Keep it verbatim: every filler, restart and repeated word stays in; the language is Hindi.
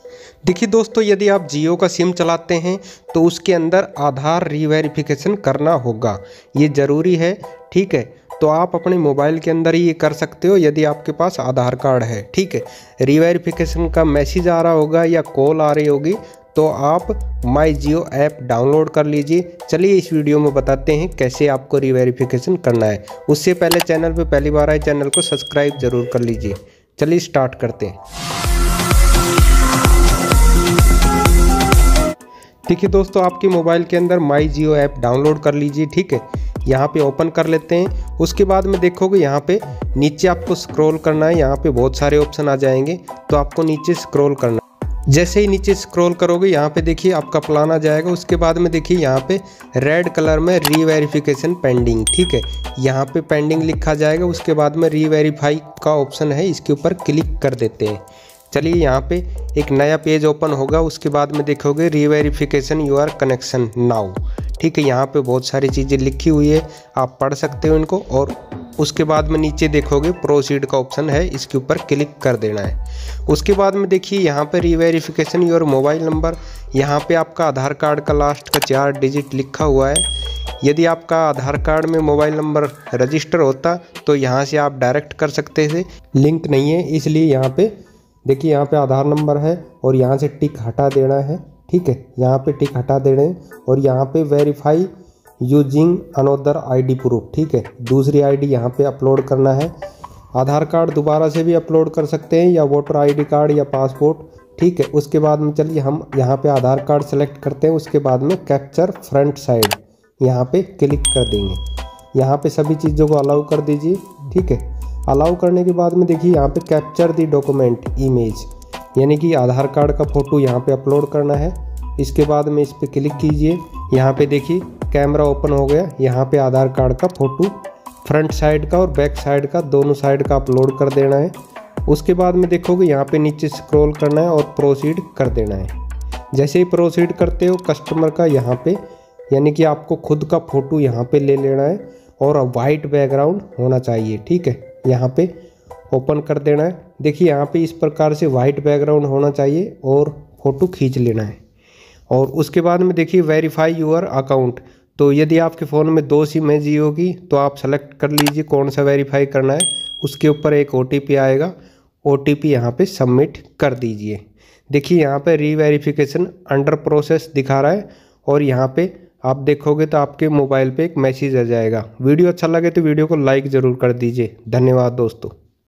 देखिए दोस्तों, यदि आप जियो का सिम चलाते हैं तो उसके अंदर आधार रीवेरिफिकेशन करना होगा, ये ज़रूरी है। ठीक है, तो आप अपने मोबाइल के अंदर ही ये कर सकते हो यदि आपके पास आधार कार्ड है। ठीक है, रीवेरिफिकेशन का मैसेज आ रहा होगा या कॉल आ रही होगी तो आप माई जियो ऐप डाउनलोड कर लीजिए। चलिए इस वीडियो में बताते हैं कैसे आपको रीवेरिफिकेशन करना है। उससे पहले चैनल पे पहली बार आए चैनल को सब्सक्राइब जरूर कर लीजिए। चलिए स्टार्ट करते हैं। देखिए दोस्तों, आपके मोबाइल के अंदर माई जियो ऐप डाउनलोड कर लीजिए। ठीक है, यहाँ पे ओपन कर लेते हैं। उसके बाद में देखोगे यहाँ पे नीचे आपको स्क्रॉल करना है। यहाँ पे बहुत सारे ऑप्शन आ जाएंगे तो आपको नीचे स्क्रॉल करना है। जैसे ही नीचे स्क्रॉल करोगे यहाँ पे देखिए आपका प्लान आ जाएगा। उसके बाद में देखिए यहाँ पे रेड कलर में रीवेरिफिकेशन पेंडिंग। ठीक है, यहाँ पे पेंडिंग लिखा जाएगा। उसके बाद में रीवेरीफाई का ऑप्शन है, इसके ऊपर क्लिक कर देते हैं। चलिए यहाँ पे एक नया पेज ओपन होगा। उसके बाद में देखोगे रीवेरिफिकेशन योर कनेक्शन नाउ। ठीक है, यहाँ पे बहुत सारी चीज़ें लिखी हुई है, आप पढ़ सकते हो इनको। और उसके बाद में नीचे देखोगे प्रोसीड का ऑप्शन है, इसके ऊपर क्लिक कर देना है। उसके बाद में देखिए यहाँ पे रीवेरिफिकेशन योर मोबाइल नंबर, यहाँ पे आपका आधार कार्ड का लास्ट का चार डिजिट लिखा हुआ है। यदि आपका आधार कार्ड में मोबाइल नंबर रजिस्टर होता तो यहाँ से आप डायरेक्ट कर सकते थे, लिंक नहीं है इसलिए यहाँ पे देखिए यहाँ पे आधार नंबर है और यहाँ से टिक हटा देना है। ठीक है, यहाँ पे टिक हटा देना है और यहाँ पे verify using another ID proof. ठीक है, दूसरी आईडी यहाँ पे अपलोड करना है। आधार कार्ड दोबारा से भी अपलोड कर सकते हैं या वोटर आईडी कार्ड या पासपोर्ट। ठीक है, उसके बाद में चलिए हम यहाँ पे आधार कार्ड सेलेक्ट करते हैं। उसके बाद में कैप्चर फ्रंट साइड यहाँ पे क्लिक कर देंगे। यहाँ पे सभी चीज़ों को अलाउ कर दीजिए। ठीक है, अलाउ करने के बाद में देखिए यहाँ पे कैप्चर दी डॉक्यूमेंट इमेज, यानी कि आधार कार्ड का फ़ोटो यहाँ पे अपलोड करना है। इसके बाद में इस पर क्लिक कीजिए। यहाँ पे देखिए कैमरा ओपन हो गया। यहाँ पे आधार कार्ड का फ़ोटो फ्रंट साइड का और बैक साइड का दोनों साइड का अपलोड कर देना है। उसके बाद में देखोगे यहाँ पे नीचे स्क्रॉल करना है और प्रोसीड कर देना है। जैसे ही प्रोसीड करते हो कस्टमर का यहाँ पे यानी कि आपको खुद का फ़ोटो यहाँ पे ले लेना है और वाइट बैकग्राउंड होना चाहिए। ठीक है, यहाँ पे ओपन कर देना है। देखिए यहाँ पे इस प्रकार से वाइट बैकग्राउंड होना चाहिए और फ़ोटो खींच लेना है। और उसके बाद में देखिए वेरीफाई यूर अकाउंट, तो यदि आपके फ़ोन में दो सिम है जियो की तो आप सेलेक्ट कर लीजिए कौन सा वेरीफाई करना है। उसके ऊपर एक ओ टी पी आएगा, ओ टी पी यहाँ पे सबमिट कर दीजिए। देखिए यहाँ पे रीवेरिफिकेशन अंडर प्रोसेस दिखा रहा है और यहाँ पे आप देखोगे तो आपके मोबाइल पे एक मैसेज आ जाएगा। वीडियो अच्छा लगे तो वीडियो को लाइक ज़रूर कर दीजिए। धन्यवाद दोस्तों।